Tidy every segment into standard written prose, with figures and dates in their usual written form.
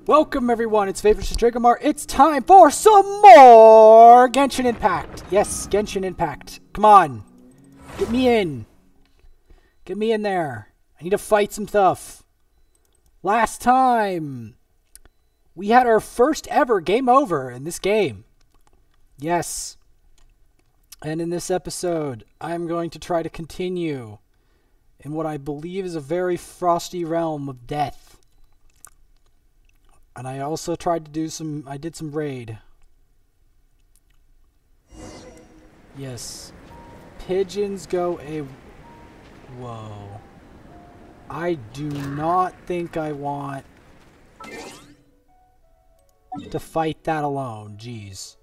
Welcome everyone, it's Favorites Dragomar. It's time for some more Genshin Impact. Yes, Genshin Impact. Come on. Get me in. Get me in there. I need to fight some stuff. Last time, we had our first ever game over in this game. Yes. And in this episode, I'm going to try to continue in what I believe is a very frosty realm of death. And I also tried to do I did some raid. Yes. Pigeons go a... Whoa. I do not think I want to fight that alone. Jeez.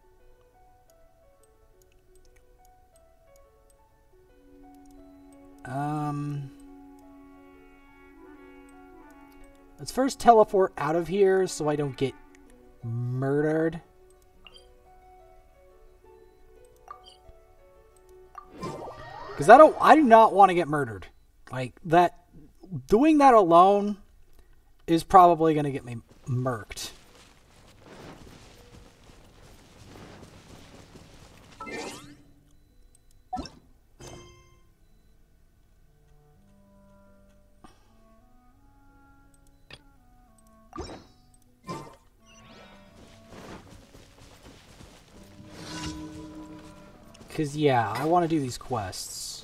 Let's first teleport out of here so I don't get murdered. Because I do not want to get murdered. Like, doing that alone is probably going to get me murked. Because, yeah, I want to do these quests.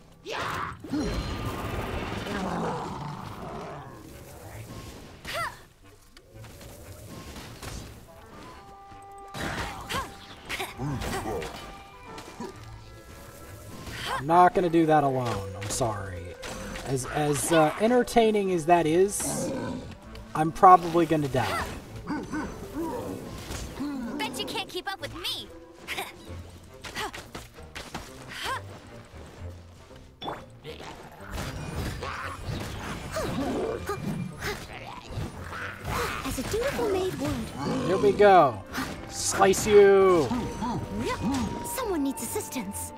I'm not going to do that alone. I'm sorry. As entertaining as that is, I'm probably going to die. Bet you can't keep up with me. As a dutiful maid would. Here we go. Slice you. Someone needs assistance.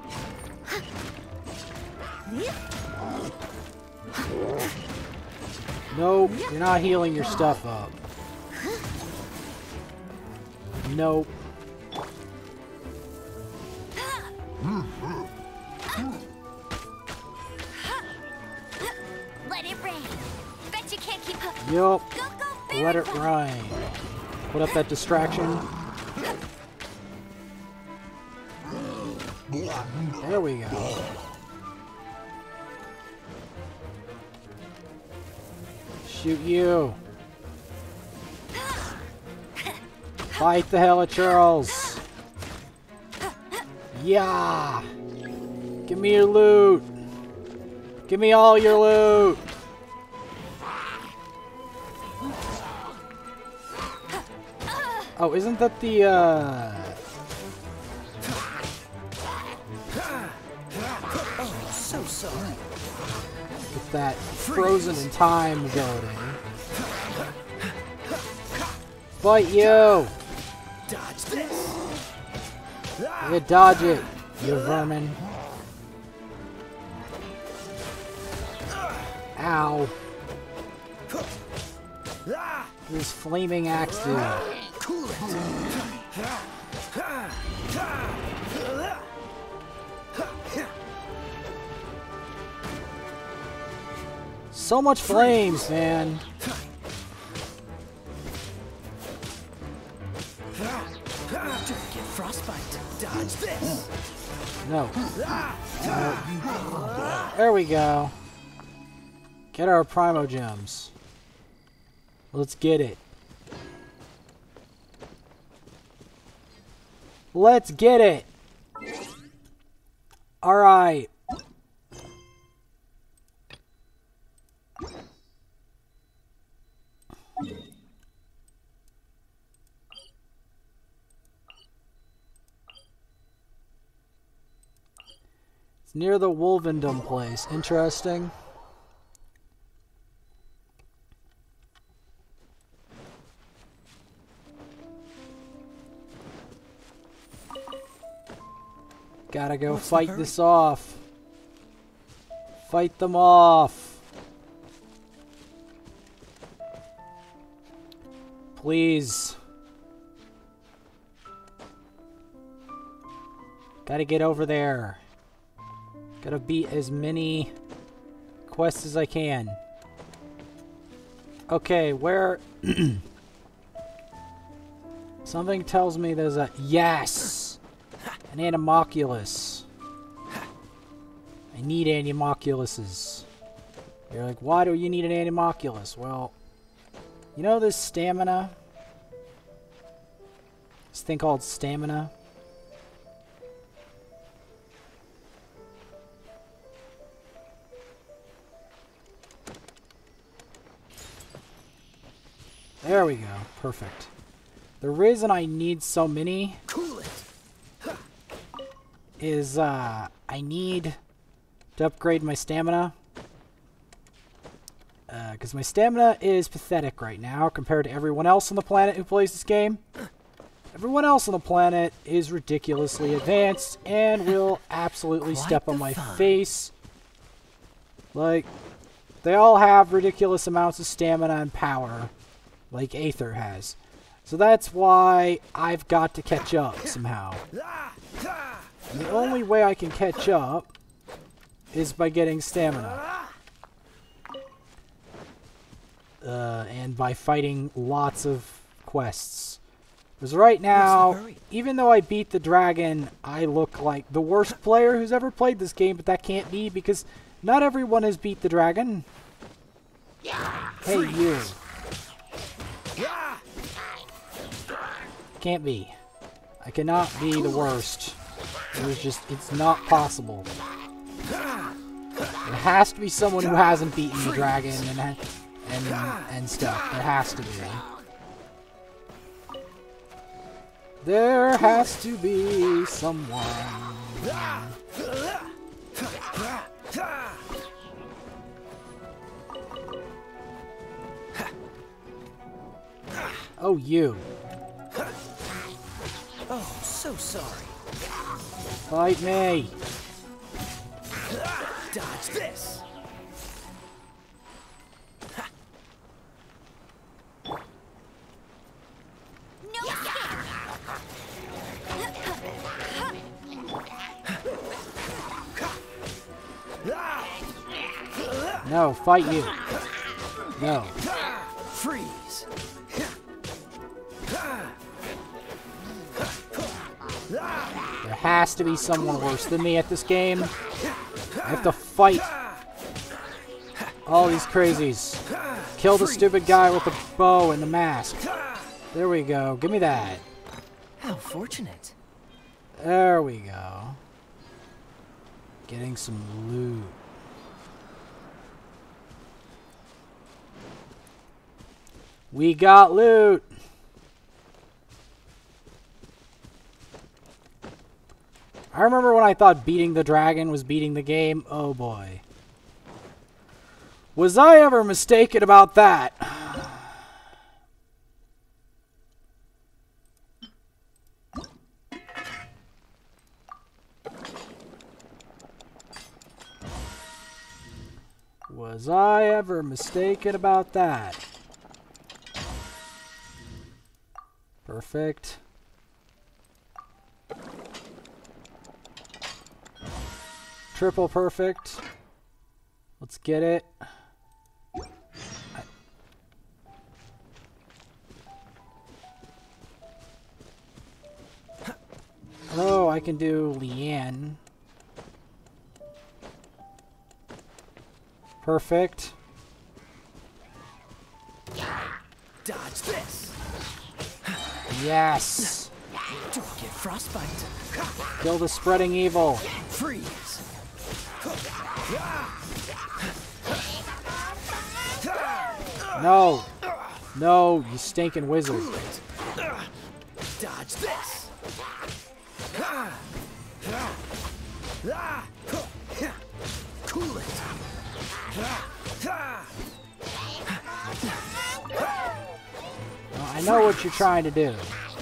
Nope, you're not healing your stuff up. Nope. Let it rain. Bet you can't keep up. Yup. Go, go, Let it rain. Put up that distraction. There we go. Shoot you. Fight the Helichurls. Yeah. Give me your loot. Give me all your loot. Oh, isn't that the, So sorry. with that frozen in time ability? Fight you! Dodge this. You dodge it, you vermin. Ow. This flaming axe dude. Cool So much flames, man. Get frostbite. Dodge this. No. No. There we go. Get our Primo Gems. Let's get it. Let's get it. Alright. It's near the Wolvendom place. Interesting. Gotta go fight this off. Fight them off. Please. Gotta get over there. Gotta beat as many quests as I can. Okay, where... Something tells me there's a... Yes! An Anemoculus. I need Anemoculuses. You're like, why do you need an Anemoculus? Well, you know this stamina? This thing called stamina? There we go. Perfect. The reason I need so many is I need to upgrade my stamina. Because my stamina is pathetic right now compared to everyone else on the planet who plays this game. Everyone else on the planet is ridiculously advanced and will absolutely step on my face. Like, they all have ridiculous amounts of stamina and power, like Aether has. So that's why I've got to catch up somehow. And the only way I can catch up is by getting stamina. And by fighting lots of quests. Because right now, even though I beat the dragon, I look like the worst player who's ever played this game, but that can't be because not everyone has beat the dragon. Hey, you. Can't be. I cannot be the worst. It's not possible. It has to be someone who hasn't beaten the dragon and stuff. There has to be. There has to be someone. Oh, you. Oh, so sorry. Fight me. Dodge this. No escape. No, fight you. No. Freeze. There has to be someone worse than me at this game. I have to fight all these crazies. Kill the stupid guy with the bow and the mask. There we go. Give me that. How fortunate. There we go. Getting some loot. We got loot. I remember when I thought beating the dragon was beating the game. Oh boy. Was I ever mistaken about that? Was I ever mistaken about that? Perfect. Triple perfect. Let's get it. Oh, I can do Leanne. Perfect. Dodge this. Yes. Don't get frostbite. Kill the spreading evil. Freeze. No. No, you stinking wizard. Dodge this. Cool it. Well, I know what you're trying to do.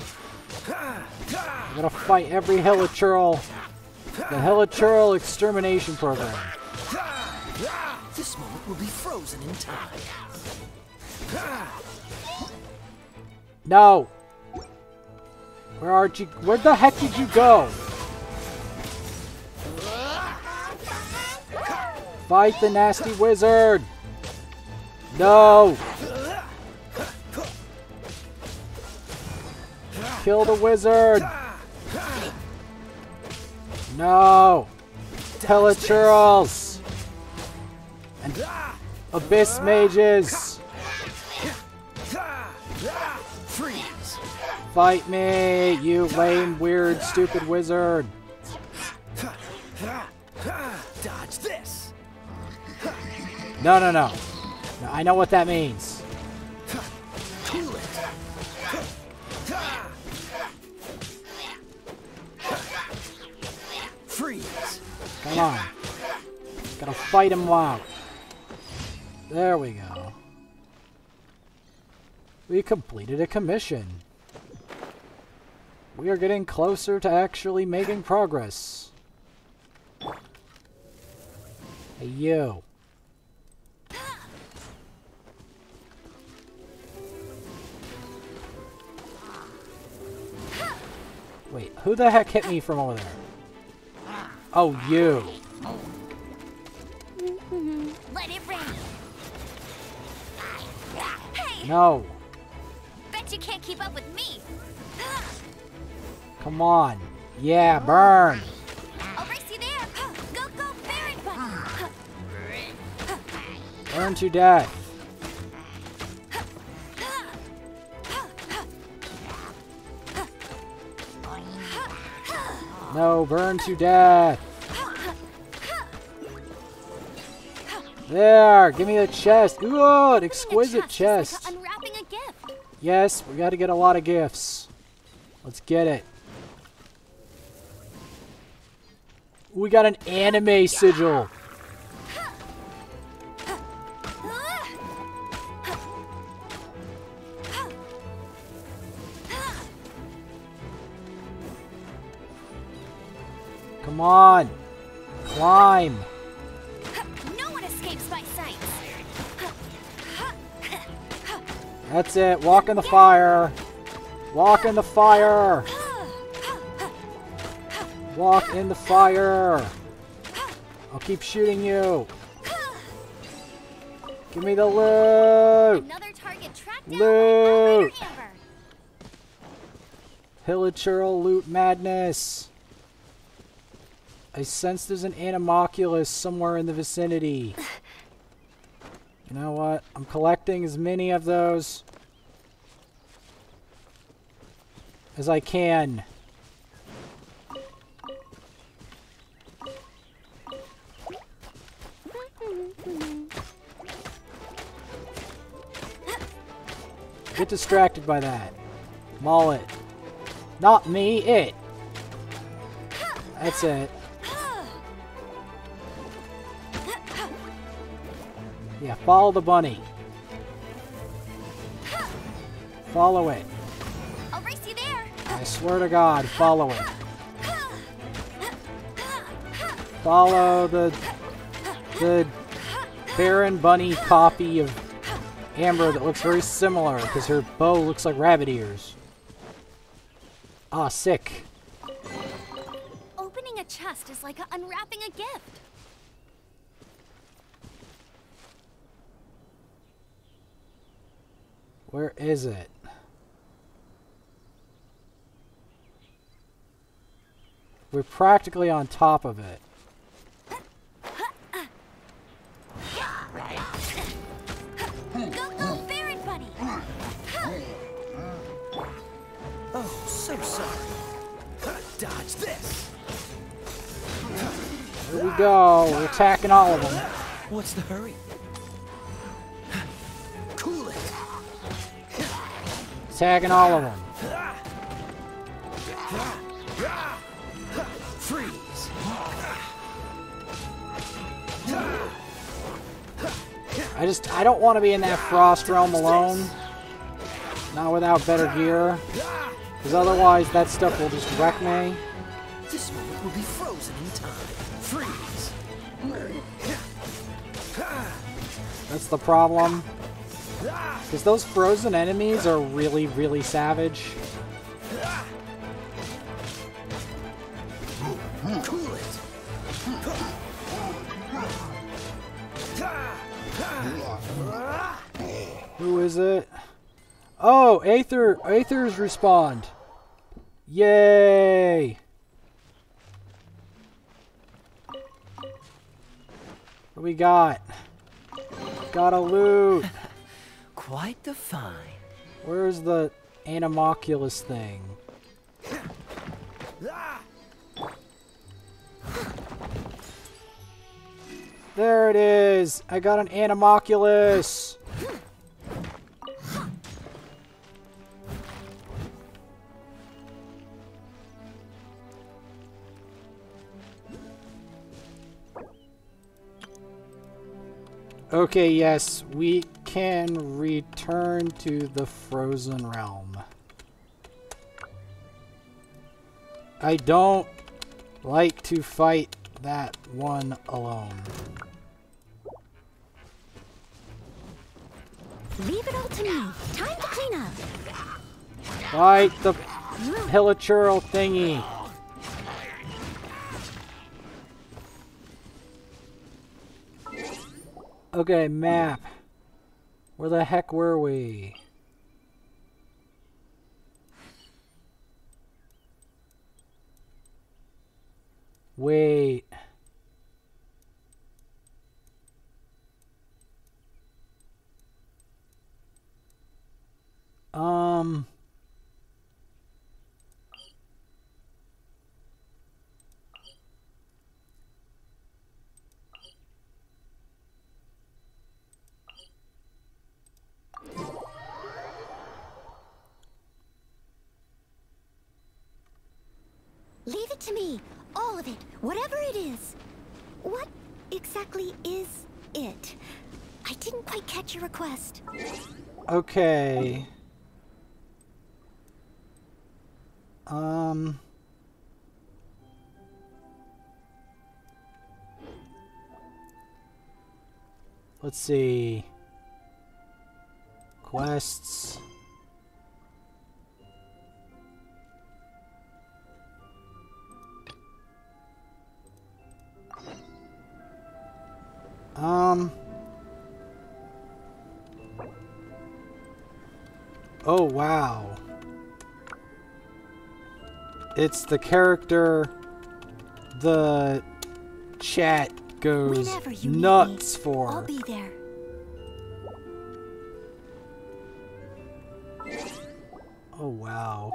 I'm gonna fight every Hilichurl. The Hilichurl extermination program. This moment will be frozen in time. No! Where aren't you? Where the heck did you go? Fight the nasty wizard! No! Kill the wizard! No! Hilichurls! And abyss mages! Freeze! Fight me, you lame, weird, stupid wizard! Dodge this! No, no, no. No, I know what that means. Cool it! Freeze! Come on. Gotta fight him out. There we go. We completed a commission. We are getting closer to actually making progress. Hey, you. Wait, who the heck hit me from over there? Oh, you. Let it rain. Hey, No. bet you can't keep up with me. Come on. Yeah, burn. I'll race you there. Go, go, Baron Bunny. Burn to death. No, burn to death. There, give me the chest. Good, exquisite chest. Like unwrapping a gift. Yes, we got to get a lot of gifts. Let's get it. We got an anime sigil. Come on. Climb. No one escapes my sight. That's it. Walk in the fire. Walk in the fire. Walk in the fire. I'll keep shooting you. Give me the loot. Another target tracked down Loot. by Amber. Hilichurl loot madness. I sense there's an Animalculus somewhere in the vicinity. You know what? I'm collecting as many of those as I can. Get distracted by that. Maul it. Not me, it. That's it. Yeah, follow the bunny. Follow it. I'll race you there. I swear to God, follow it. Follow the Baron Bunny copy of Amber that looks very similar because her bow looks like rabbit ears. Ah, sick. Opening a chest is like unwrapping a gift. Where is it? We're practically on top of it. Go, go, Baron Bunny. Oh, so sorry. Dodge this! Here we go. We're attacking all of them. What's the hurry? Cool it! Attacking all of them. Freeze! I don't want to be in that frost realm alone. Not without better gear. Because otherwise that stuff will just wreck me. This moment will be frozen in time. Freeze! That's the problem. Because those frozen enemies are really, really savage. Cool it. Who is it? Oh, Aether. Aethers respawned. Yay! What we got? Got a loot. Quite the find. Where's the Anemoculus thing? There it is! I got an Anemoculus! Okay, yes, we can return to the Frozen Realm. I don't like to fight that one alone. Leave it all to me. Time to clean up. Fight the Hilichurl thingy. Okay, map. Where the heck were we? Wait. Leave it to me. All of it. Whatever it is. What exactly is it? I didn't quite catch your request. Okay. Let's see. Quests. Oh, wow. It's the character the chat goes Whenever you need nuts me, for. I'll be there. Oh, wow.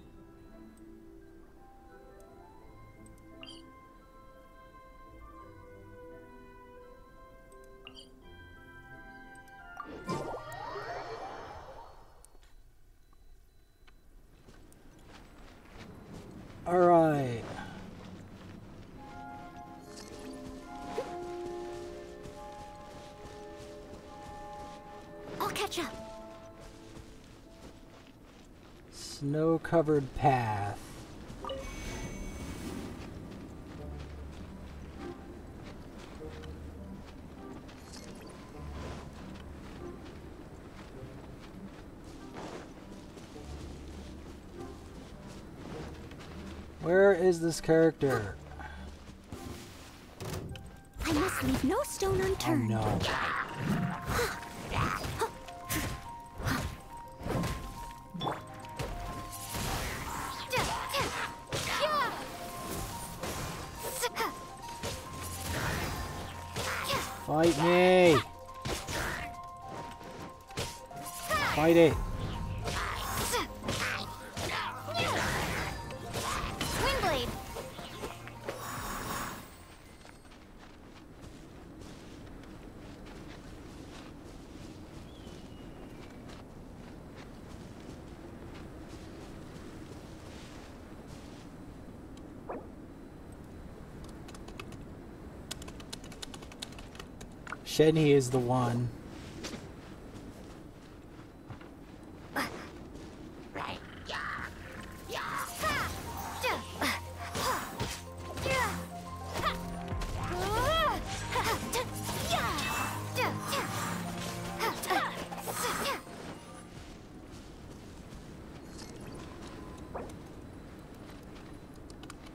All right. I'll catch up. Snow-covered path. Where is this character? I must leave no stone Oh unturned. no. Fight me! Fight it! Windblade. Shenhe is the one.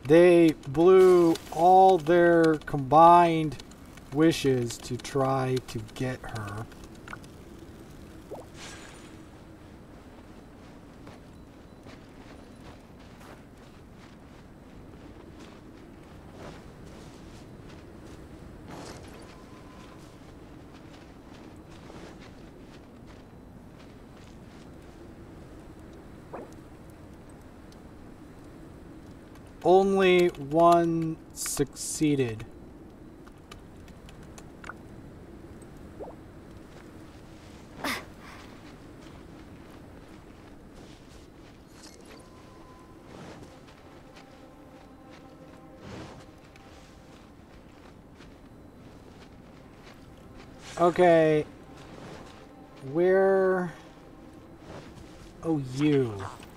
They blew all their combined wishes to try to get her. Only one succeeded. Okay. Where? Oh, you.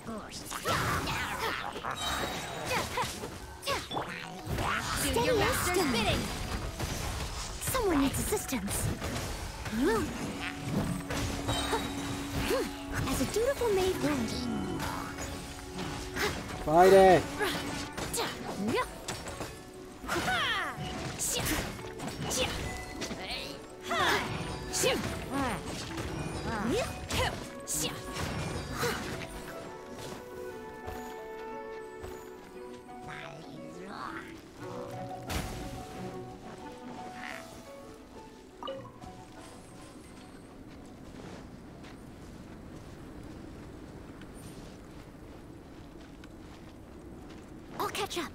Do your master's bidding. Someone needs assistance. As a dutiful maid would. Fight it. I'll catch up.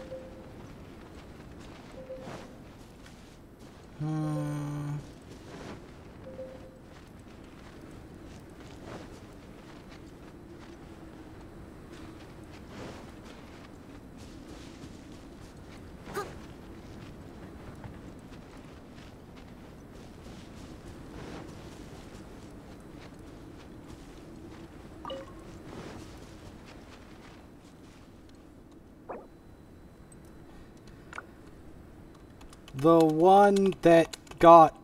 The one that got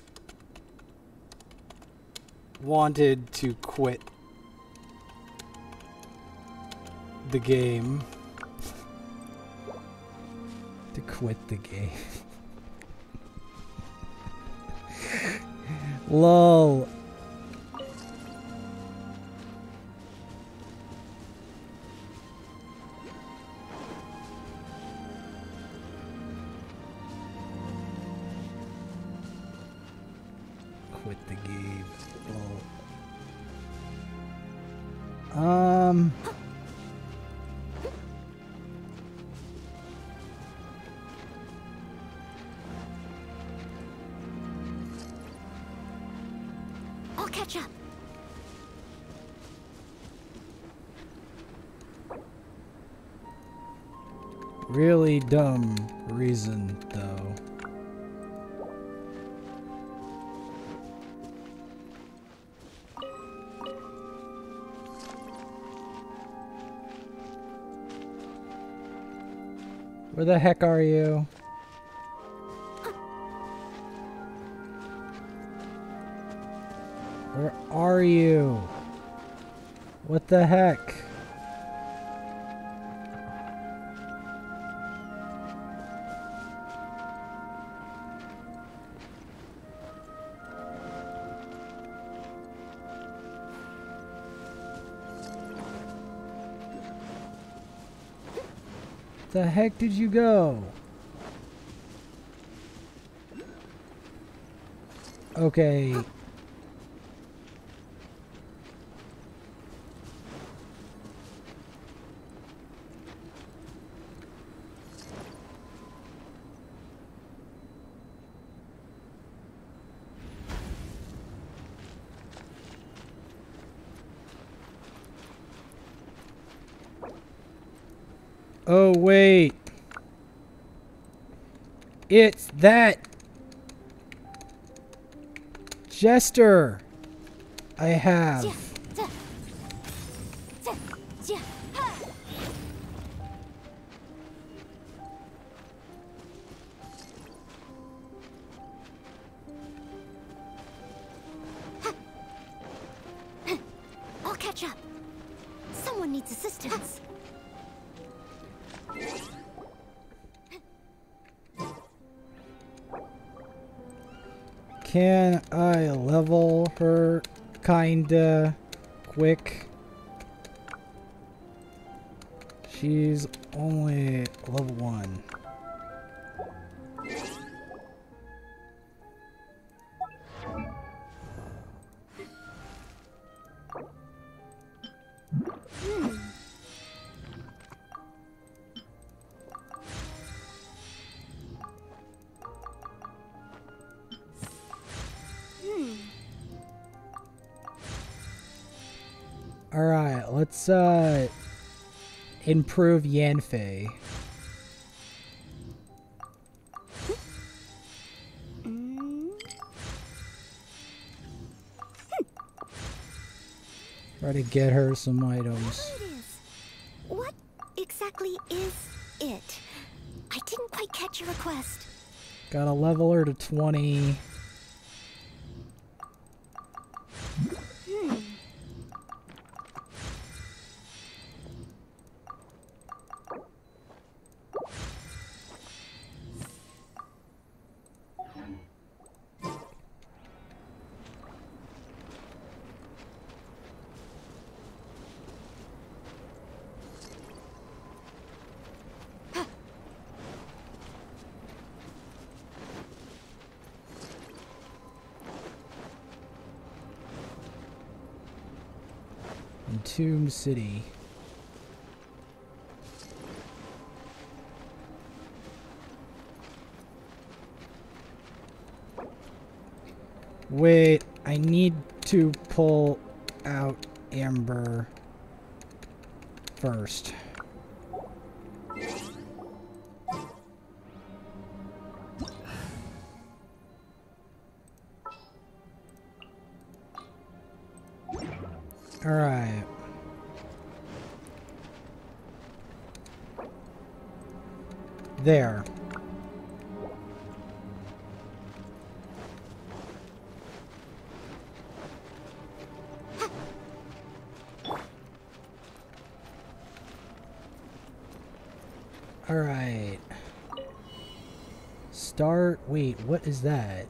wanted to quit the game. To quit the game. Lol. Quit the game. Lol. I'll catch up. Really dumb reason, though. Where the heck are you? Where are you? What the heck? The heck did you go? Okay. Oh, wait. It's that Jester I have. I'll catch up. Someone needs assistance. Can I level her kinda quick? She's only level 1. Alright, let's improve Yanfei. Try to get her some items. It is. What exactly is it? I didn't quite catch your request. Gotta level her to 20. Tomb City. Wait, I need to pull out Amber first. All right. There. All right. Start. Wait, what is that?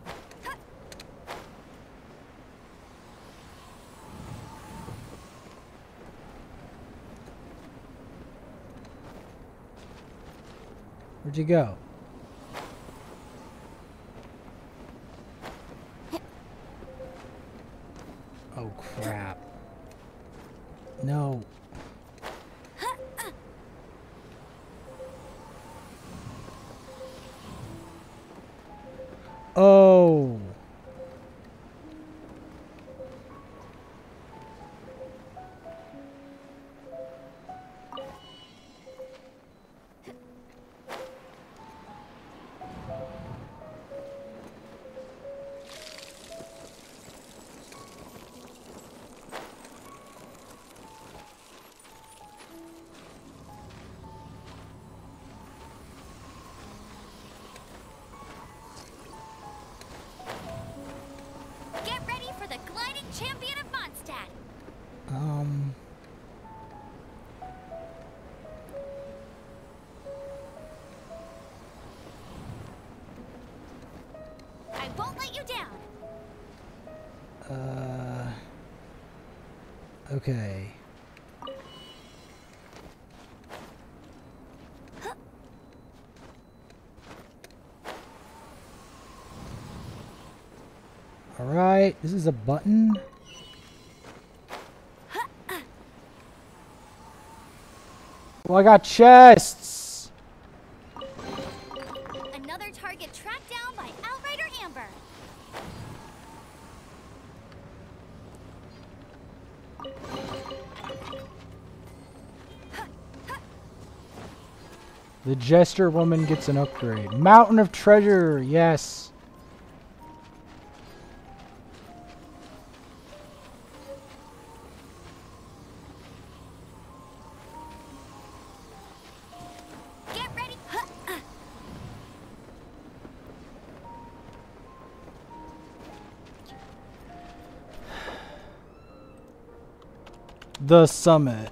Where'd you go? Oh, crap. No. Oh. Get ready for the gliding champion of Mondstadt. I won't let you down. Okay. All right, this is a button. Well, I got chests. Another target tracked down by Outrider Amber. The Jester Woman gets an upgrade. Mountain of Treasure, yes. Get ready. The Summit.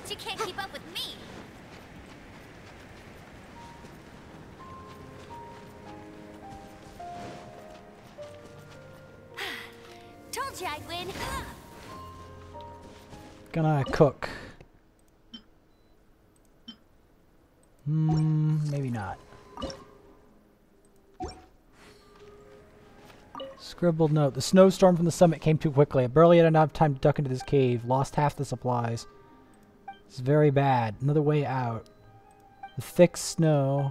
Bet you can't keep up with me. Told you I'd win. Gonna cook. Maybe not. Scribbled note. The snowstorm from the summit came too quickly. I barely had enough time to duck into this cave. Lost half the supplies. It's very bad. Another way out. The thick snow.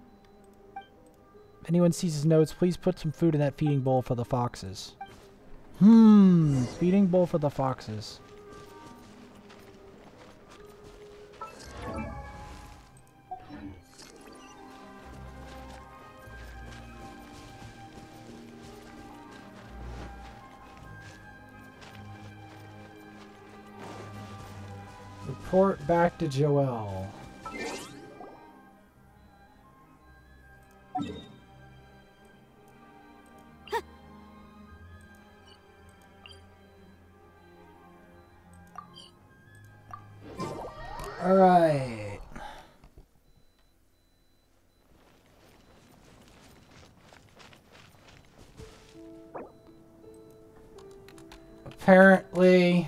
If anyone sees his notes, please put some food in that feeding bowl for the foxes. Feeding bowl for the foxes. Report back to Joelle. All right. Apparently,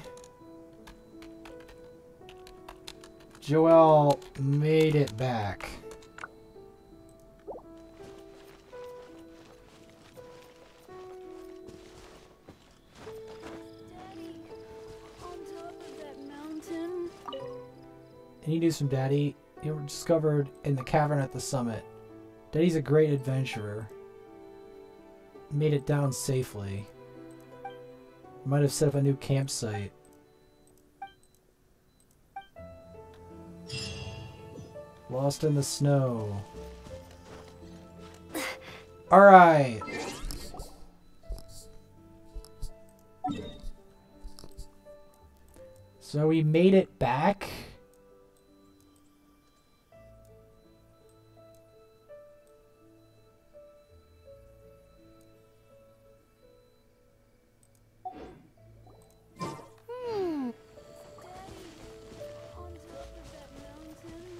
Joelle made it back. Daddy, on top of that mountain. Any news from Daddy? You were discovered in the cavern at the summit. Daddy's a great adventurer. Made it down safely. Might have set up a new campsite. Lost in the snow. Alright. So we made it back. On top of that mountain.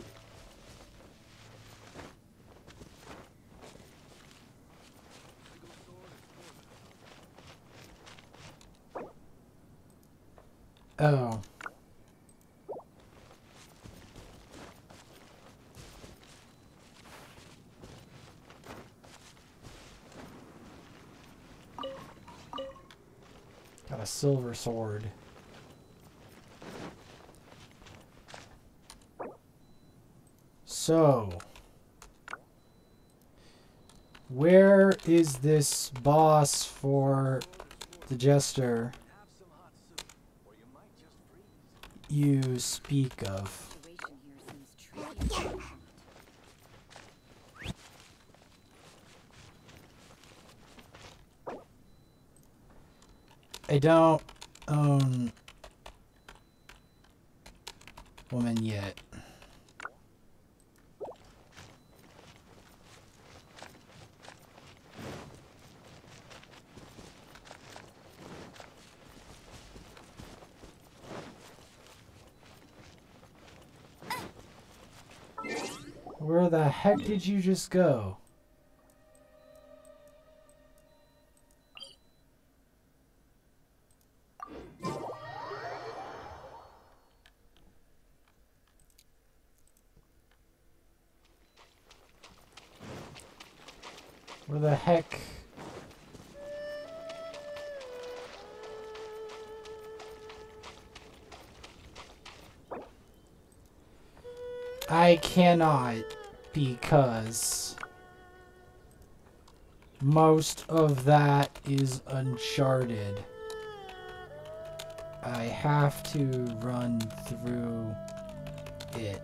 Oh. Got a silver sword. So, where is this boss for the Jester you speak of? I don't own woman yet. Where the heck did you just go? Where the heck? I cannot, because most of that is uncharted. I have to run through it.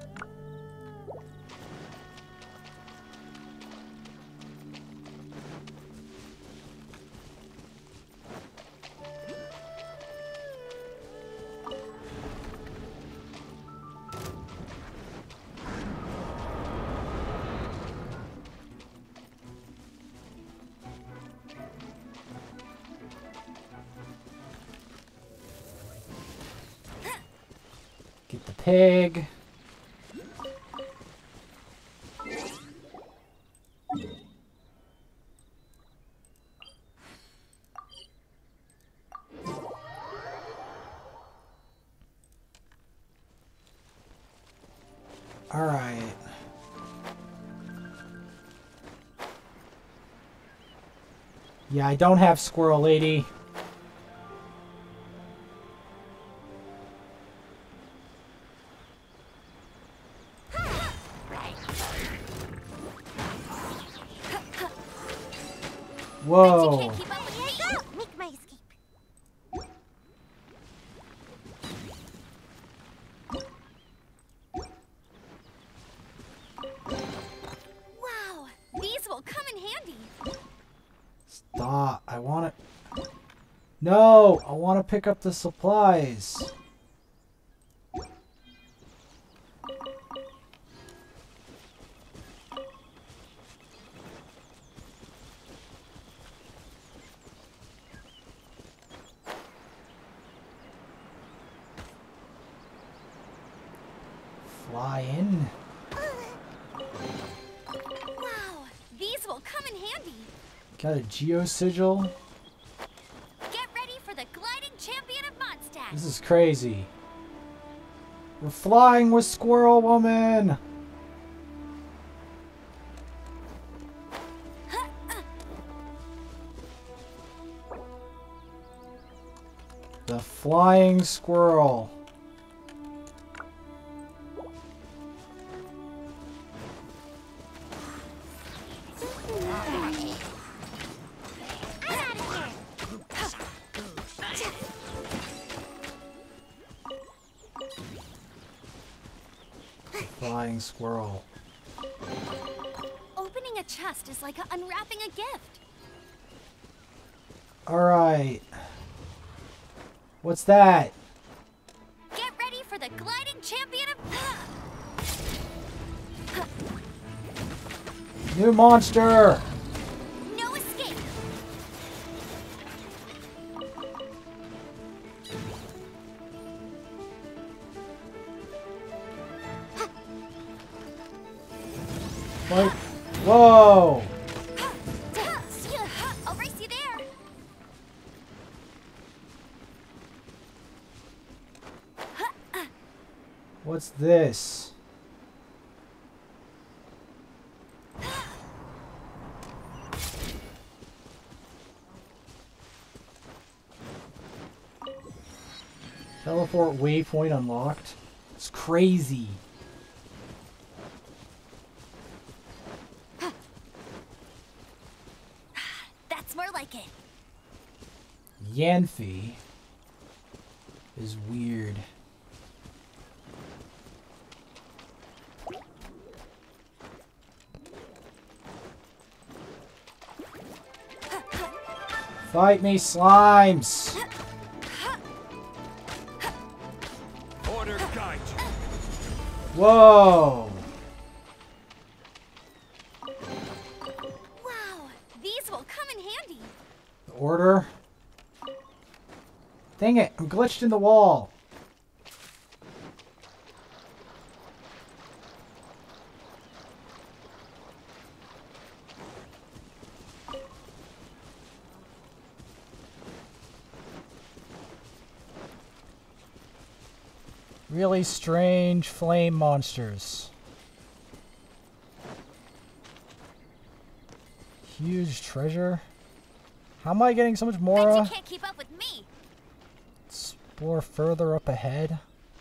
Get the Pig. All right. Yeah, I don't have Squirrel Lady. Whoa. Can't keep up with me. Here I go! Make my escape. Wow, these will come in handy. Stop. I want to... No! I want to pick up the supplies. Fly in. Wow, these will come in handy. Got a Geo Sigil. Get ready for the gliding champion of Mondstadt. This is crazy. We're flying with Squirrel Woman. The flying squirrel. Flying squirrel. Opening a chest is like unwrapping a gift. Alright. What's that? Get ready for the gliding champion of... New monster! No escape. What? Whoa! I'll race you there. What's this? Teleport waypoint unlocked. It's crazy. That's more like it. Yanfi is weird. Fight me, slimes! Order guide you. Whoa! Wow, these will come in handy. Order? Dang it, I'm glitched in the wall. Really strange flame monsters. Huge treasure. How am I getting so much Bet Mora? you can't keep up with me. Explore further up ahead.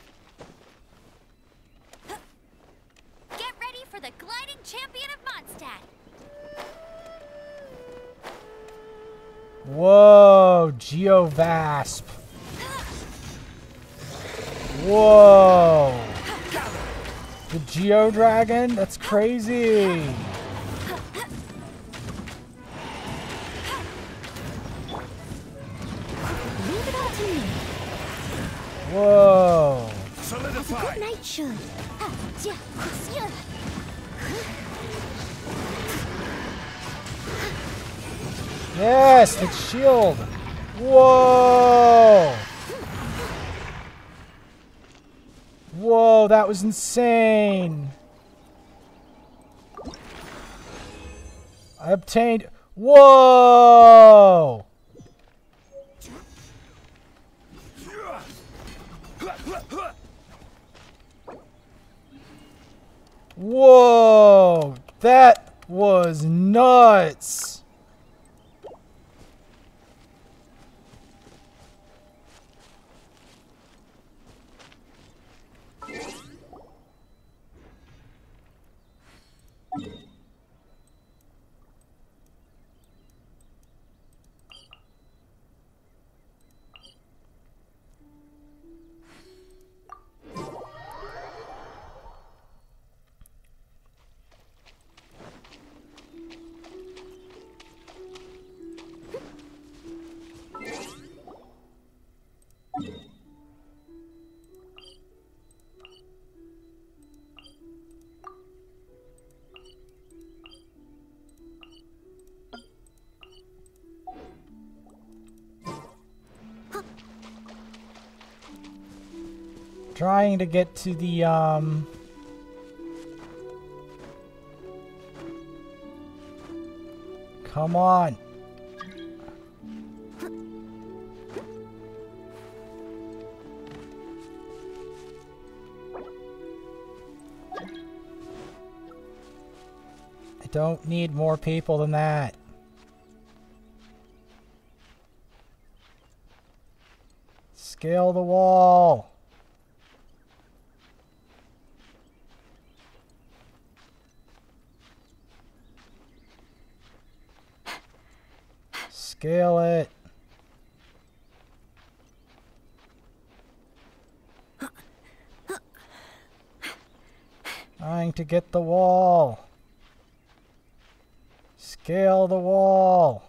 Get ready for the gliding champion of Mondstadt. Whoa, Geovasp. Whoa. The Geo Dragon? That's crazy. Leave it all to me. Whoa. As a Solidify. good knight should. Yes, the shield. Whoa. Whoa. that was insane. I obtained... Whoa! Whoa! That was nuts! Trying to get to the, Come on. I don't need more people than that. Scale the wall. Scale it. Trying to get the wall. Scale the wall.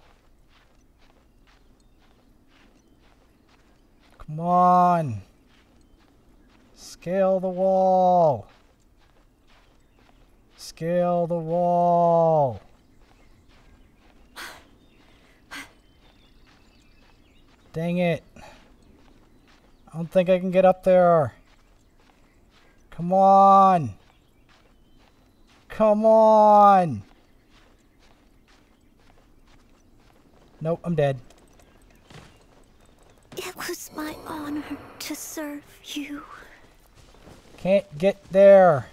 Come on. Scale the wall. Scale the wall. Dang it. I don't think I can get up there. Come on. Come on. Nope, I'm dead. It was my honor to serve you. Can't get there.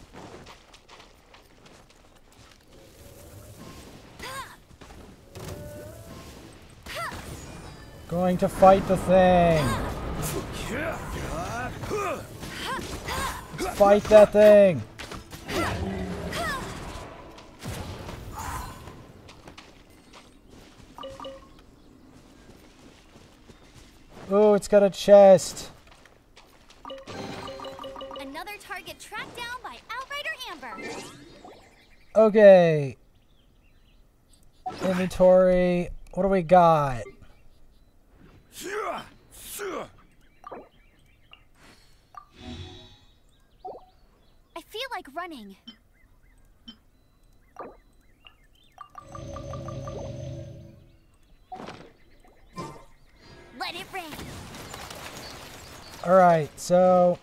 Going to fight the thing. Fight that thing. Oh, it's got a chest. Another target tracked down by Outrider Amber. Okay. Inventory. What do we got? I feel like running. Let it rain. Alright, so...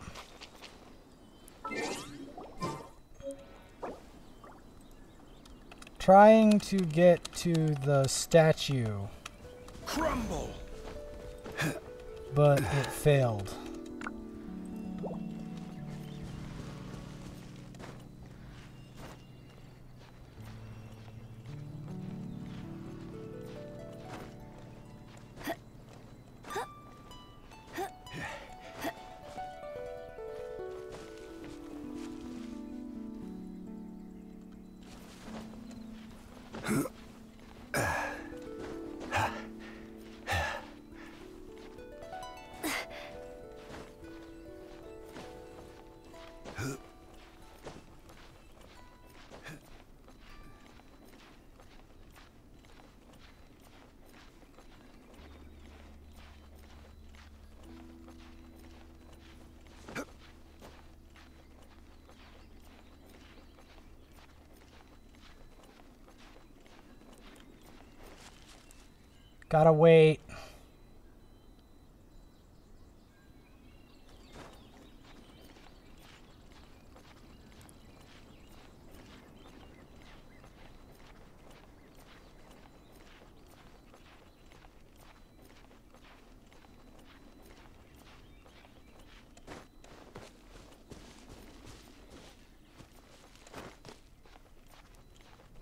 trying to get to the statue. Crumble. But it failed. Gotta wait.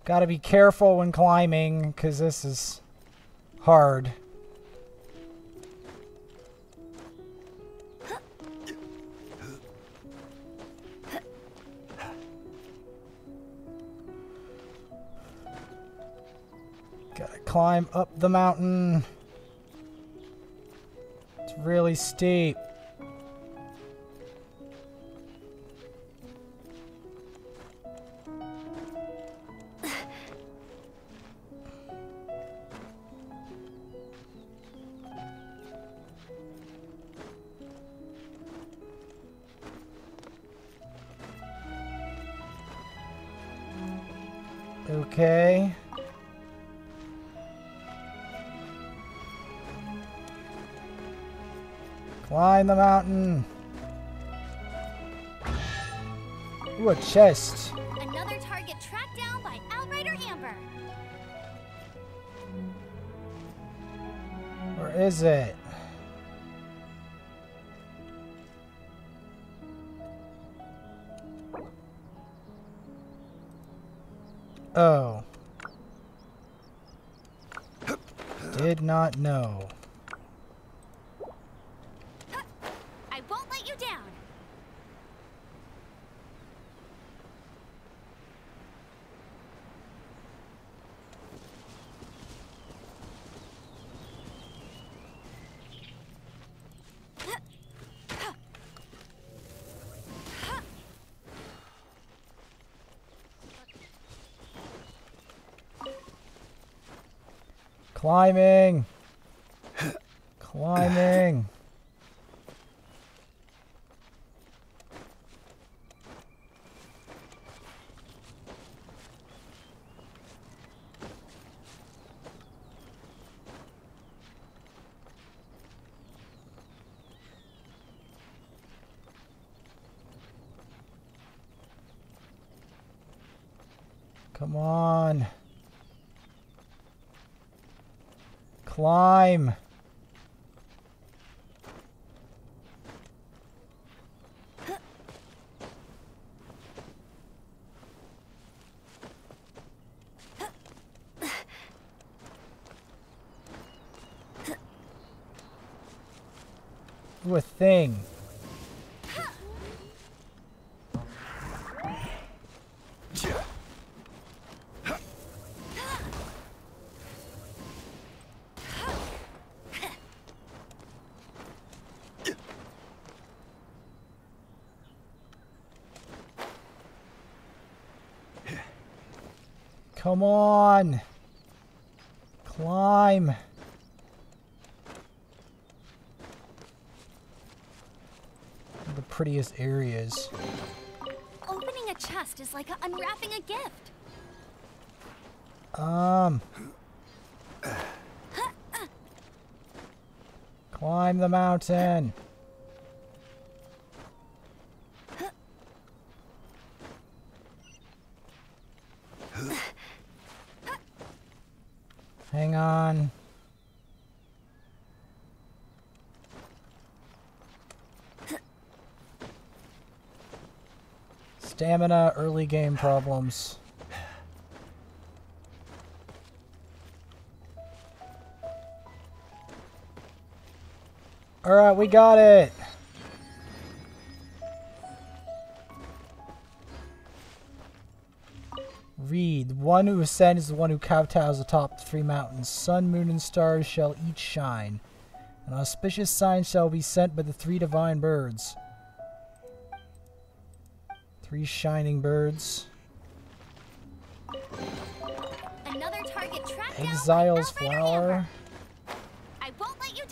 Gotta be careful when climbing, because this is hard. Gotta climb up the mountain. It's really steep. Okay. Climb the mountain. Ooh, a chest. Another target tracked down by Outrider Amber. Where is it? Oh. Did not know. I won't let you down. Climbing. Climbing. Come on. Climb. Ooh, a thing. Come on. Climb. The prettiest areas. Opening a chest is like unwrapping a gift. Climb the mountain. Hang on. Stamina, early game problems. Alright, we got it. Read. The one who ascends is the one who kowtows atop the three mountains. Sun, moon, and stars shall each shine. An auspicious sign shall be sent by the three divine birds. Three shining birds. Another target tracked down by Exile's Outrider flower. Amber. I won't let you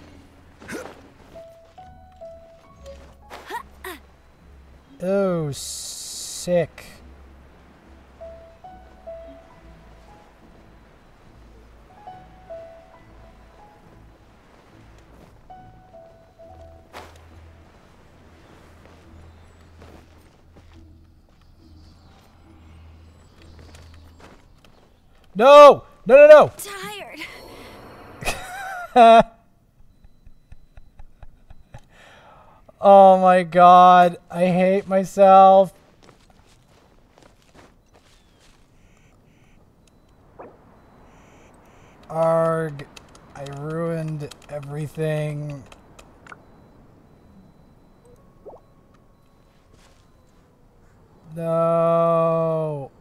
down. Oh, sick. No! No, no, no! Tired. Oh my god, I hate myself. Arg. I ruined everything. No.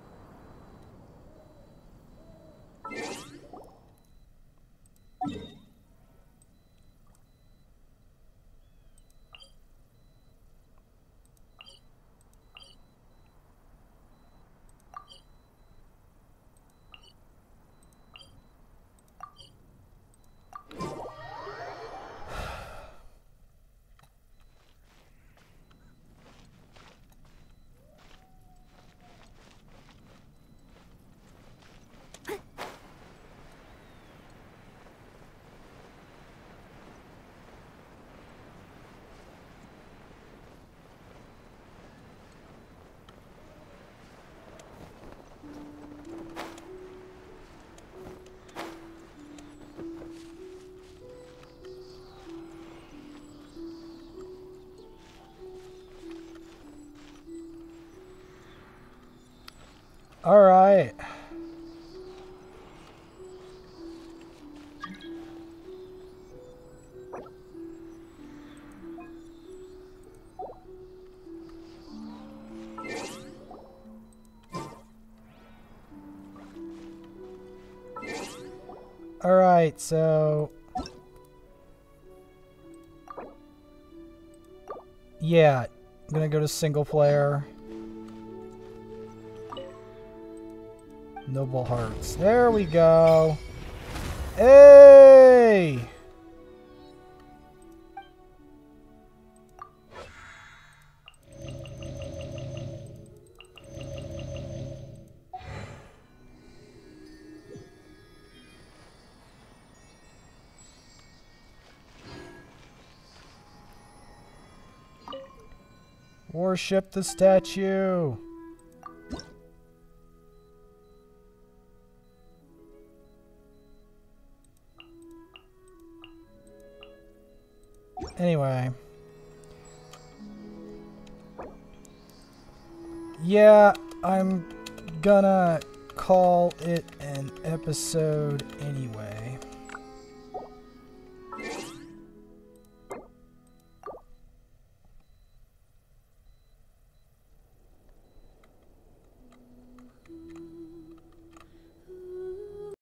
All right. All right, so yeah, I'm gonna go to single player. Noble Hearts. There we go. Hey! Worship the statue. Anyway. Yeah, I'm gonna call it an episode anyway.